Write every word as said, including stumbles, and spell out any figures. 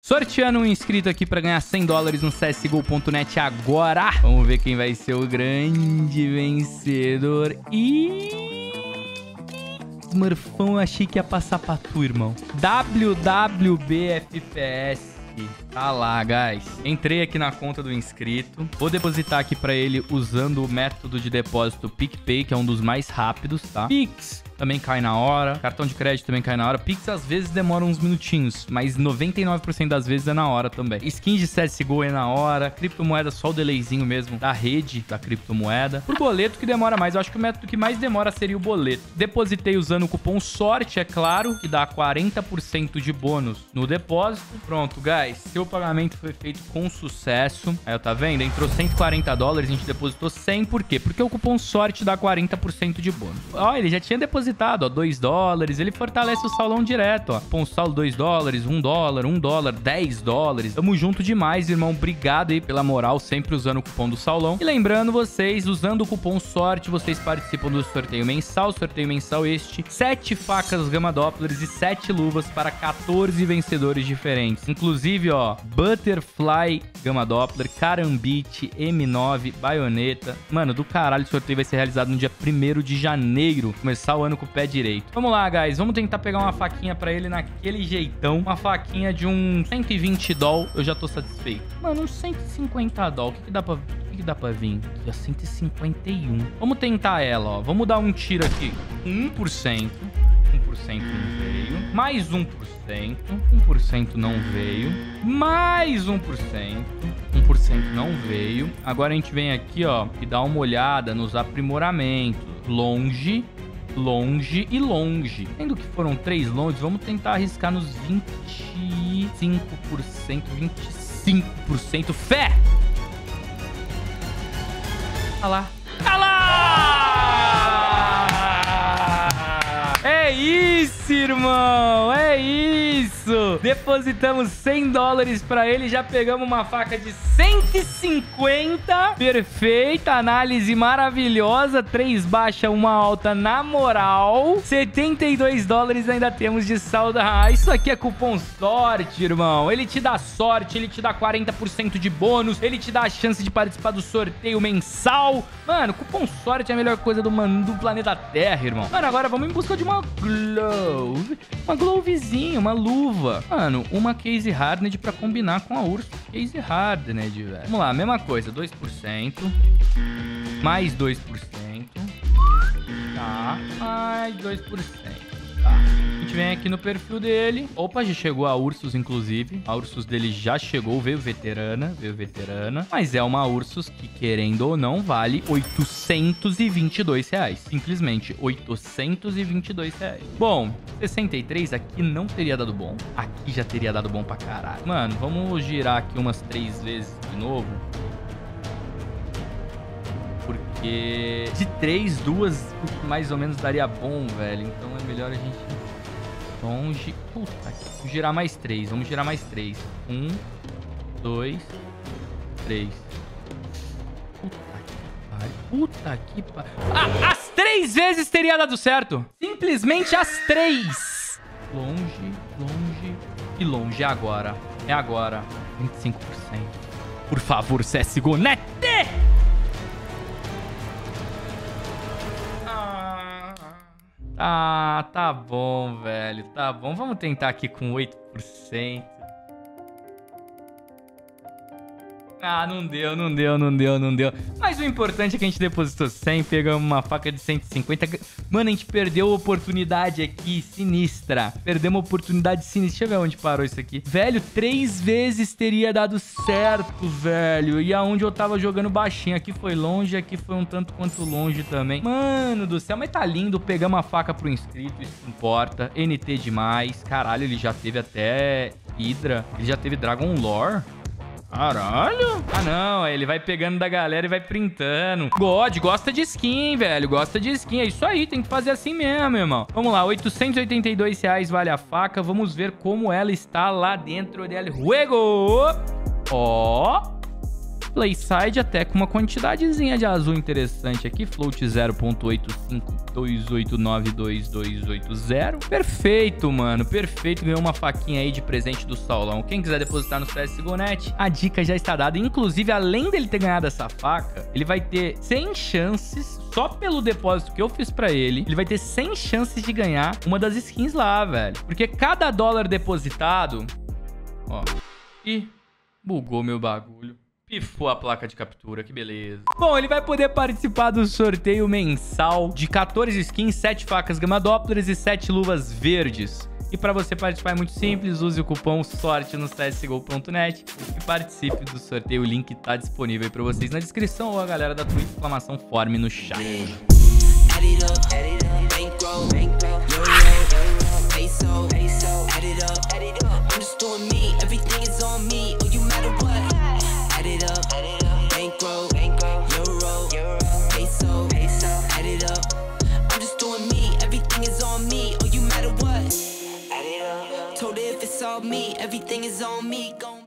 Sorteando um inscrito aqui pra ganhar cem dólares no C S G O ponto net agora. Vamos ver quem vai ser o grande vencedor. E... Smurfão, eu achei que ia passar pra tu, irmão. W W B F P S. Tá lá, guys. Entrei aqui na conta do inscrito. Vou depositar aqui pra ele usando o método de depósito PicPay, que é um dos mais rápidos, tá? Pix também cai na hora. Cartão de crédito também cai na hora. Pix às vezes demora uns minutinhos, mas noventa e nove por cento das vezes é na hora também. Skin de C S G O é na hora. Criptomoeda só o delayzinho mesmo da rede da criptomoeda. Por boleto que demora mais. Eu acho que o método que mais demora seria o boleto. Depositei usando o cupom SORTE, é claro, que dá quarenta por cento de bônus no depósito. Pronto, guys. Seu pagamento foi feito com sucesso. Aí, tá vendo? Entrou cento e quarenta dólares, a gente depositou cem. Por quê? Porque o cupom SORTE dá quarenta por cento de bônus. Ó, ele já tinha depositado, ó, dois dólares. Ele fortalece o salão direto, ó. Cupom saldo dois dólares, um dólar, um dólar, dez dólares. Tamo junto demais, irmão. Obrigado aí pela moral, sempre usando o cupom do salão. E lembrando vocês, usando o cupom SORTE, vocês participam do sorteio mensal. Sorteio mensal este. sete facas Gama Dopplers e sete luvas para quatorze vencedores diferentes. Inclusive, ó, Butterfly Gama Doppler, Karambit, M nove, Baioneta. Mano, do caralho, o sorteio vai ser realizado no dia primeiro de janeiro. Começar o ano com o pé direito. Vamos lá, guys. Vamos tentar pegar uma faquinha pra ele naquele jeitão. Uma faquinha de um cento e vinte doll. Eu já tô satisfeito. Mano, uns cento e cinquenta doll. O que que dá pra... O que que dá pra vir? Aqui, ó, cento e cinquenta e um. Vamos tentar ela, ó. Vamos dar um tiro aqui. um por cento. um por cento não veio. Mais um por cento. um por cento não veio. Mais um por cento. um por cento não veio. Agora a gente vem aqui, ó, e dá uma olhada nos aprimoramentos. Longe, longe e longe. Sendo que foram três longes, vamos tentar arriscar nos vinte e cinco por cento. vinte e cinco por cento. Fé! Olha lá. Olha lá! É isso, irmão! É isso! Depositamos cem dólares pra ele, já pegamos uma faca de cento e cinquenta. Perfeita, análise maravilhosa. Três baixa, uma alta na moral. setenta e dois dólares ainda temos de saldo. Ah, isso aqui é cupom SORTE, irmão. Ele te dá sorte, ele te dá quarenta por cento de bônus, ele te dá a chance de participar do sorteio mensal. Mano, cupom SORTE é a melhor coisa do, man, do planeta Terra, irmão. Mano, agora vamos em busca de uma glove. Uma glovezinha, uma luva. Mano, uma case hardened pra combinar com a Ursus. Case hardened, velho. Vamos lá, mesma coisa. dois por cento. Mais dois por cento. Tá. Mais dois por cento. Tá. A gente vem aqui no perfil dele. Opa, já chegou a Ursus, inclusive. A Ursus dele já chegou. Veio veterana. Veio veterana. Mas é uma Ursus que, querendo ou não, vale oitocentos e vinte e dois reais. Simplesmente oitocentos e vinte e dois reais. Bom, sessenta e três aqui não teria dado bom. Aqui já teria dado bom pra caralho. Mano, vamos girar aqui umas três vezes de novo. Porque de três, duas mais ou menos daria bom, velho. Então é melhor a gente longe. Puta, vamos girar mais três. Vamos girar mais três. Um, dois, três. Puta que pariu. Puta que pariu. Ah, as três vezes teria dado certo. Simplesmente as três. Longe, longe e longe. É agora. É agora. vinte e cinco por cento. Por favor, C S G O ponto net. Ah, tá bom, velho. Tá bom. Vamos tentar aqui com oito por cento. Ah, não deu, não deu, não deu, não deu. Mas o importante é que a gente depositou cem, pegamos uma faca de cento e cinquenta. Mano, a gente perdeu a oportunidade aqui, sinistra. Perdemos uma oportunidade sinistra. Deixa eu ver onde parou isso aqui. Velho, três vezes teria dado certo, velho. E aonde eu tava jogando baixinho. Aqui foi longe, aqui foi um tanto quanto longe também. Mano do céu, mas tá lindo. Pegamos a faca pro inscrito, isso não importa. N T demais. Caralho, ele já teve até Hydra. Ele já teve Dragon Lore. Caralho. Ah, não. Ele vai pegando da galera e vai printando. God, gosta de skin, velho. Gosta de skin. É isso aí. Tem que fazer assim mesmo, irmão. Vamos lá. oitocentos e oitenta e dois reais vale a faca. Vamos ver como ela está lá dentro dela. Juego. Ó. Playside até com uma quantidadezinha de azul interessante aqui. Float zero ponto oito cinco dois oito nove dois dois oito zero. Perfeito, mano. Perfeito. Ganhou uma faquinha aí de presente do Saulão. Quem quiser depositar no C S G O ponto net, a dica já está dada. Inclusive, além dele ter ganhado essa faca, ele vai ter cem chances, só pelo depósito que eu fiz pra ele, ele vai ter cem chances de ganhar uma das skins lá, velho. Porque cada dólar depositado... Ó. Ih, bugou meu bagulho. Pifou a placa de captura, que beleza. Bom, ele vai poder participar do sorteio mensal de quatorze skins, sete facas Gamma Dopplers e sete luvas verdes. E para você participar é muito simples, use o cupom SORTE no C S G O ponto net e participe do sorteio. O link tá disponível aí para vocês na descrição ou a galera da Twitch, exclamação forme no chat. Told her if it's all me, everything is on me.